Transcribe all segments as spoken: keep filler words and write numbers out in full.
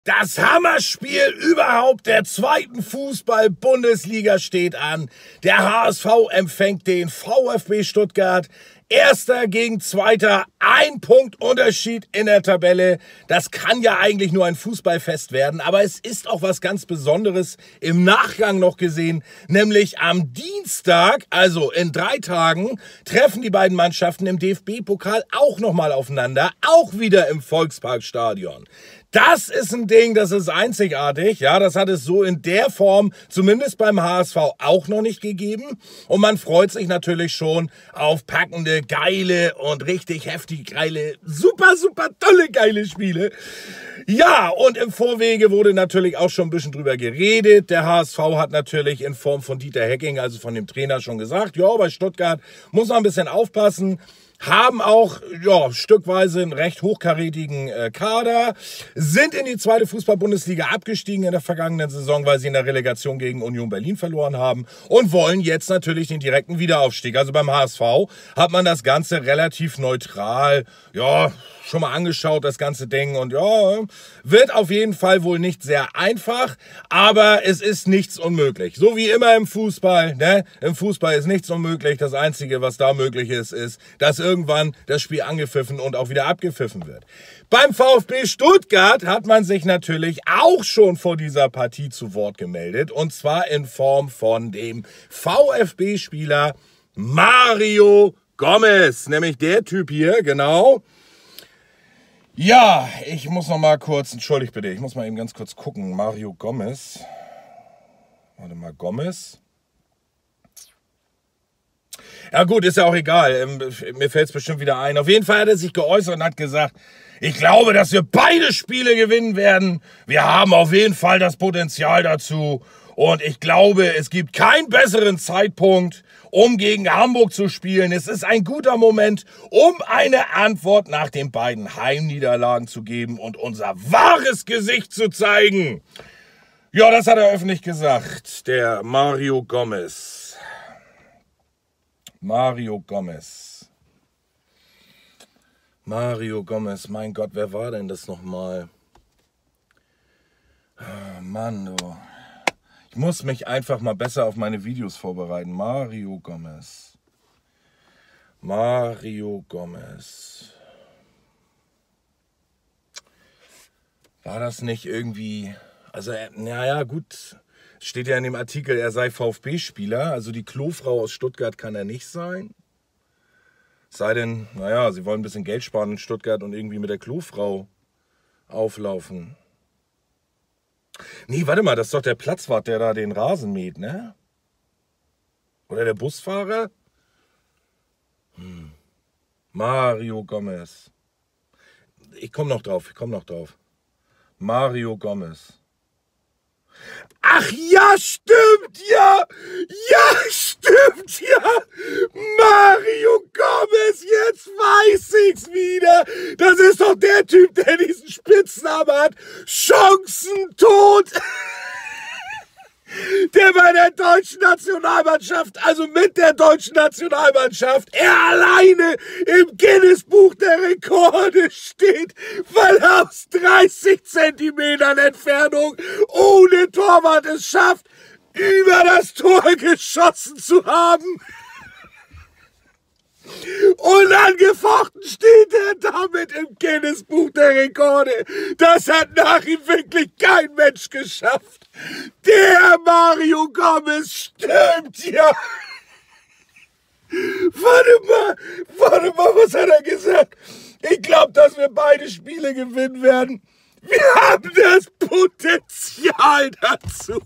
Das Hammerspiel überhaupt der zweiten Fußball-Bundesliga steht an. Der H S V empfängt den VfB Stuttgart. Erster gegen Zweiter, ein Punkt Unterschied in der Tabelle. Das kann ja eigentlich nur ein Fußballfest werden, aber es ist auch was ganz Besonderes im Nachgang noch gesehen, nämlich am Dienstag, also in drei Tagen, treffen die beiden Mannschaften im D F B-Pokal auch nochmal aufeinander, auch wieder im Volksparkstadion. Das ist ein Ding, das ist einzigartig. Ja, das hat es so in der Form, zumindest beim H S V, auch noch nicht gegeben. Und man freut sich natürlich schon auf packende, geile und richtig heftig geile, super, super tolle, geile Spiele. Ja, und im Vorwege wurde natürlich auch schon ein bisschen drüber geredet. Der H S V hat natürlich in Form von Dieter Hecking, also von dem Trainer, schon gesagt, ja, bei Stuttgart muss man ein bisschen aufpassen. Haben auch ja, stückweise einen recht hochkarätigen äh, Kader, sind in die zweite Fußball-Bundesliga abgestiegen in der vergangenen Saison, weil sie in der Relegation gegen Union Berlin verloren haben und wollen jetzt natürlich den direkten Wiederaufstieg. Also beim H S V hat man das Ganze relativ neutral, ja, schon mal angeschaut, das ganze Ding, und ja, wird auf jeden Fall wohl nicht sehr einfach, aber es ist nichts unmöglich. So wie immer im Fußball, ne? Im Fußball ist nichts unmöglich. Das Einzige, was da möglich ist, ist, dass irgendwann das Spiel angepfiffen und auch wieder abgepfiffen wird. Beim VfB Stuttgart hat man sich natürlich auch schon vor dieser Partie zu Wort gemeldet, und zwar in Form von dem VfB-Spieler Mario Gomez, nämlich der Typ hier, genau. Ja, ich muss noch mal kurz, entschuldigt bitte, ich muss mal eben ganz kurz gucken. Mario Gomez. Warte mal, Gomez. Ja gut, ist ja auch egal. Ähm, mir fällt es bestimmt wieder ein. Auf jeden Fall hat er sich geäußert und hat gesagt, ich glaube, dass wir beide Spiele gewinnen werden. Wir haben auf jeden Fall das Potenzial dazu. Und ich glaube, es gibt keinen besseren Zeitpunkt, um gegen Hamburg zu spielen. Es ist ein guter Moment, um eine Antwort nach den beiden Heimniederlagen zu geben und unser wahres Gesicht zu zeigen. Ja, das hat er öffentlich gesagt, der Mario Gomez. Mario Gomez. Mario Gomez, mein Gott, wer war denn das nochmal? Oh, Mann, du. Ich muss mich einfach mal besser auf meine Videos vorbereiten. Mario Gomez. Mario Gomez. War das nicht irgendwie... Also, naja, gut, steht ja in dem Artikel, er sei VfB-Spieler. Also die Klofrau aus Stuttgart kann er nicht sein. Sei denn, naja, sie wollen ein bisschen Geld sparen in Stuttgart und irgendwie mit der Klofrau auflaufen. Nee, warte mal, das ist doch der Platzwart, der da den Rasen mäht, ne? Oder der Busfahrer? Hm. Mario Gomez. Ich komme noch drauf, ich komme noch drauf. Mario Gomez. Ach ja, stimmt, ja! Ja, stimmt, ja! Mario Gomez, jetzt weiß ich's wieder! Das ist doch der Typ, der diesen Spitznamen hat. Chancentod! Der bei der deutschen Nationalmannschaft, also mit der deutschen Nationalmannschaft, er alleine im Guinness-Buch der Rekorde steht, weil er aus dreißig Zentimetern Entfernung ohne Torwart es schafft, über das Tor geschossen zu haben. Unangefochten steht er damit im Guinness-Buch der Rekorde. Das hat nach ihm wirklich kein Mensch geschafft. Der Mario Gomez stimmt ja. Warte mal, warte mal, was hat er gesagt? Ich glaube, dass wir beide Spiele gewinnen werden. Wir haben das Potenzial dazu.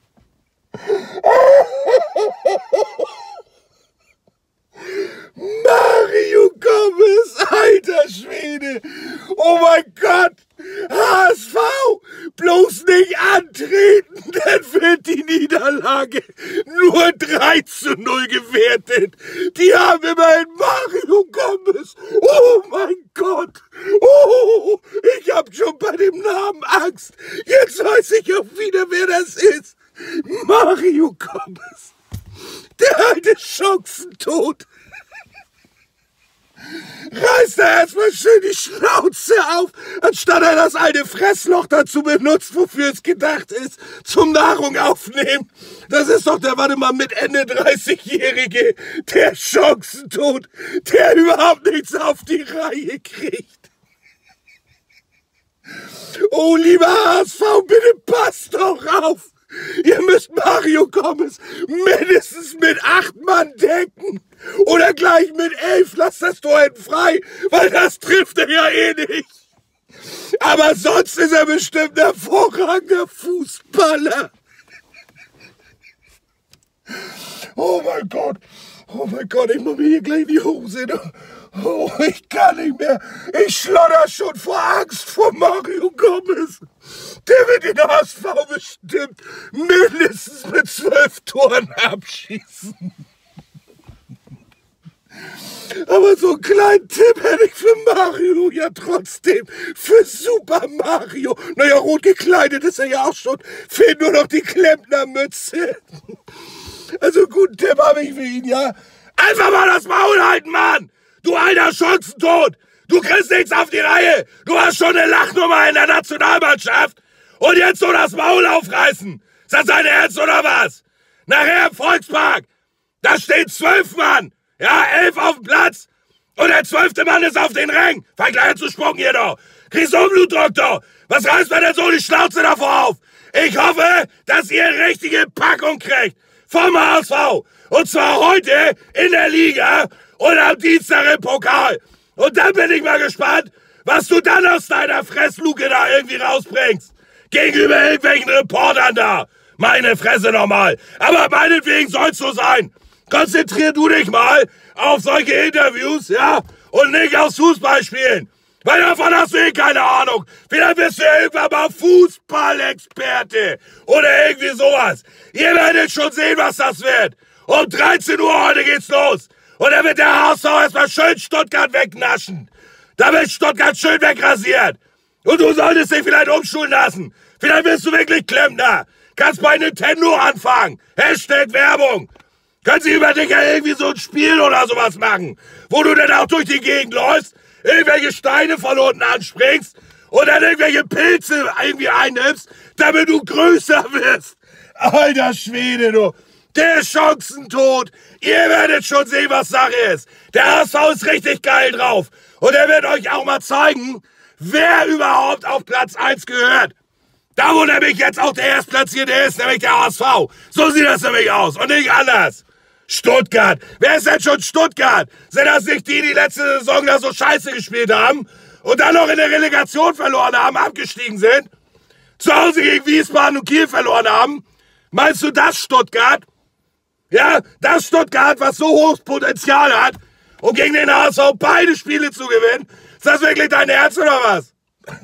Mario Gomez, alter Schwede, oh mein Gott, H S V, bloß nicht antreten, dann wird die Niederlage nur drei zu null gewertet. Die haben immerhin Mario Gomez, oh mein Gott, oh, ich hab schon bei dem Namen Angst, jetzt weiß ich auch wieder, wer das ist, Mario Gomez. Der alte Chancentod. reißt er erstmal schön die Schnauze auf, anstatt er das alte Fressloch dazu benutzt, wofür es gedacht ist, zum Nahrung aufnehmen. Das ist doch der, warte mal, mit Ende dreißigjährige, der Chancentod, der überhaupt nichts auf die Reihe kriegt. Oh, lieber H S V, bitte passt doch auf. Ihr müsst Mario Gomez mindestens mit acht Mann decken. Oder gleich mit elf, lasst das Tor hinten frei, weil das trifft er ja eh nicht. Aber sonst ist er bestimmt ein hervorragender Fußballer. Oh mein Gott, oh mein Gott, ich muss mir hier gleich die Hose. Oh, ich kann nicht mehr. Ich schlodder schon vor Angst vor Mario Gomez. Der wird den H S V bestimmt mindestens mit zwölf Toren abschießen. Aber so einen kleinen Tipp hätte ich für Mario ja trotzdem. Für Super Mario. Naja, rot gekleidet ist er ja auch schon. Fehlt nur noch die Klempnermütze. Also guten Tipp habe ich für ihn, ja. Einfach mal das Maul halten, Mann! Du alter Chancentod! Du kriegst nichts auf die Reihe! Du hast schon eine Lachnummer in der Nationalmannschaft! Und jetzt so das Maul aufreißen! Ist das dein Ernst oder was? Nachher im Volkspark! Da stehen zwölf Mann! Ja, elf auf dem Platz! Und der zwölfte Mann ist auf den Rängen! Fang gleich an zu spucken hier doch! Kriegst du Blutdoktor! Was reißt mir denn so die Schnauze davor auf? Ich hoffe, dass ihr eine richtige Packung kriegt! Vom H S V! Und zwar heute in der Liga und am Dienstag im Pokal. Und dann bin ich mal gespannt, was du dann aus deiner Fressluke da irgendwie rausbringst. Gegenüber irgendwelchen Reportern da. Meine Fresse nochmal. Aber meinetwegen soll's so sein. Konzentrier du dich mal auf solche Interviews, ja? Und nicht aufs Fußballspielen. Weil davon hast du eh keine Ahnung. Vielleicht bist du ja irgendwann mal Fußballexperte. Oder irgendwie sowas. Ihr werdet schon sehen, was das wird. Um dreizehn Uhr heute geht's los. Und dann wird der H S V erstmal schön Stuttgart wegnaschen. Da wird Stuttgart schön wegrasiert. Und du solltest dich vielleicht umschulen lassen. Vielleicht bist du wirklich Klempner. Kannst bei Nintendo anfangen. Hashtag Werbung. Können sie über dich ja irgendwie so ein Spiel oder sowas machen. Wo du dann auch durch die Gegend läufst, irgendwelche Steine von unten anspringst und dann irgendwelche Pilze irgendwie einnimmst, damit du größer wirst. Alter Schwede, du. Der Chancentod. Ihr werdet schon sehen, was Sache ist. Der H S V ist richtig geil drauf. Und er wird euch auch mal zeigen, wer überhaupt auf Platz eins gehört. Da, wo nämlich jetzt auch der Erstplatzierte ist, nämlich der H S V. So sieht das nämlich aus und nicht anders. Stuttgart. Wer ist denn schon Stuttgart? Sind das nicht die, die letzte Saison da so scheiße gespielt haben und dann noch in der Relegation verloren haben, abgestiegen sind? Zu Hause gegen Wiesbaden und Kiel verloren haben? Meinst du das Stuttgart? Ja, das Stuttgart, was so hohes Potenzial hat, um gegen den H S V beide Spiele zu gewinnen? Ist das wirklich dein Ernst oder was?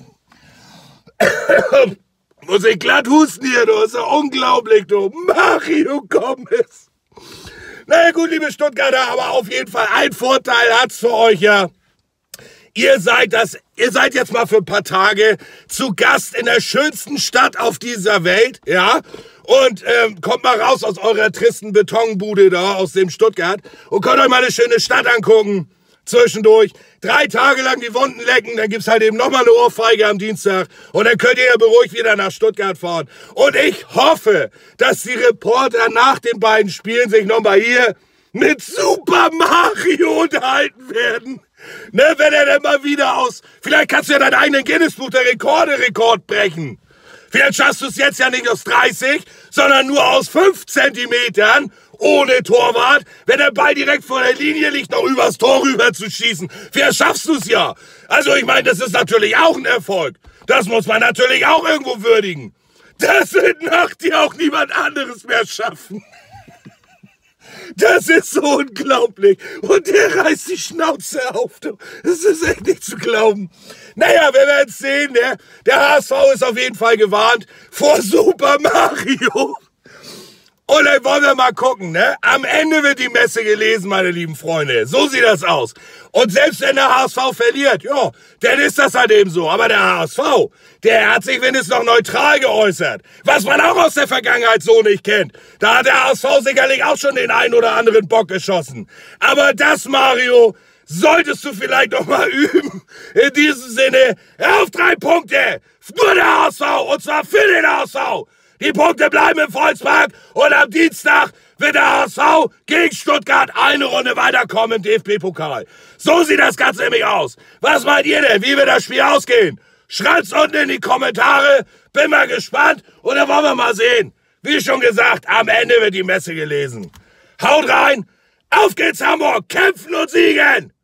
Muss ich glatt husten hier, du. Ist ja unglaublich, du. Mario Gomez. Naja gut, liebe Stuttgarter, aber auf jeden Fall ein Vorteil hat's für euch, ja. Ihr seid das, ihr seid jetzt mal für ein paar Tage zu Gast in der schönsten Stadt auf dieser Welt, ja. Und ähm, kommt mal raus aus eurer tristen Betonbude da, aus dem Stuttgart, und könnt euch mal eine schöne Stadt angucken. Zwischendurch. Drei Tage lang die Wunden lecken, dann gibt's halt eben nochmal eine Ohrfeige am Dienstag und dann könnt ihr ja beruhigt wieder nach Stuttgart fahren. Und ich hoffe, dass die Reporter nach den beiden Spielen sich nochmal hier mit Super Mario unterhalten werden. Ne, wenn er denn mal wieder aus... Vielleicht kannst du ja deinen eigenen Guinness-Buch der Rekorde-Rekord brechen. Vielleicht schaffst du es jetzt ja nicht aus dreißig, sondern nur aus fünf Zentimetern ohne Torwart, wenn der Ball direkt vor der Linie liegt, noch übers Tor rüber zu schießen. Vielleicht schaffst du es ja. Also ich meine, das ist natürlich auch ein Erfolg. Das muss man natürlich auch irgendwo würdigen. Das wird nach dir auch niemand anderes mehr schaffen. Das ist so unglaublich. Und der reißt die Schnauze auf. Das ist echt nicht zu glauben. Naja, wir werden es sehen. Ne? Der H S V ist auf jeden Fall gewarnt vor Super Mario. Und dann wollen wir mal gucken, ne? Am Ende wird die Messe gelesen, meine lieben Freunde. So sieht das aus. Und selbst wenn der H S V verliert, ja, dann ist das halt eben so. Aber der H S V, der hat sich wenigstens noch neutral geäußert. Was man auch aus der Vergangenheit so nicht kennt. Da hat der H S V sicherlich auch schon den einen oder anderen Bock geschossen. Aber das, Mario, solltest du vielleicht noch mal üben. In diesem Sinne, auf drei Punkte. Nur der H S V, und zwar für den H S V. Die Punkte bleiben im Volkspark und am Dienstag wird der H S V gegen Stuttgart eine Runde weiterkommen im D F B-Pokal. So sieht das Ganze nämlich aus. Was meint ihr denn? Wie wird das Spiel ausgehen? Schreibt's unten in die Kommentare. Bin mal gespannt und dann wollen wir mal sehen. Wie schon gesagt, am Ende wird die Messe gelesen. Haut rein. Auf geht's Hamburg. Kämpfen und siegen.